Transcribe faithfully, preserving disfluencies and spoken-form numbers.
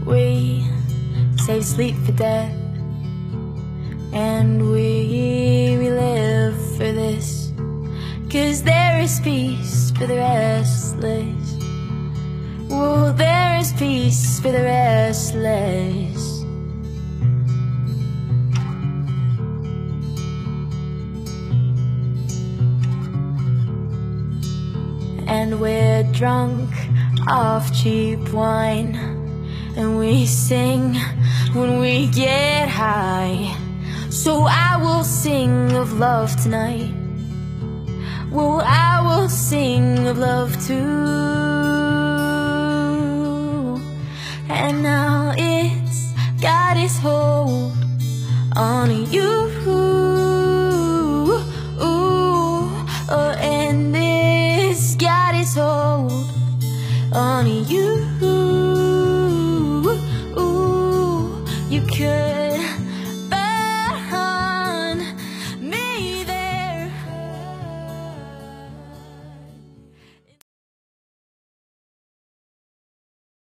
We save sleep for death, and we, we live for this, 'cause there is peace for the restless. Oh, there is peace for the restless. And we're drunk off cheap wine, and we sing when we get high. So I will sing of love tonight. Well, I will sing of love too. And now it's got its hold on you. Ooh, oh, and it's got its hold on you. Ooh, you could